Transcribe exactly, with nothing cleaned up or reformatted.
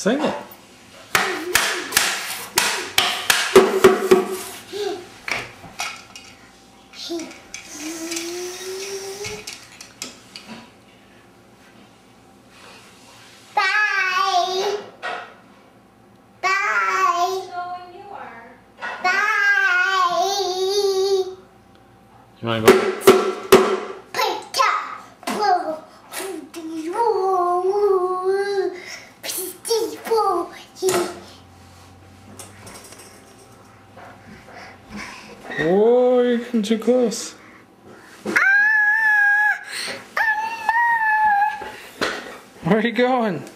Sing it. Bye. Bye. Showing you are. Bye. You want to go? Whoa, you're getting too close. Where are you going?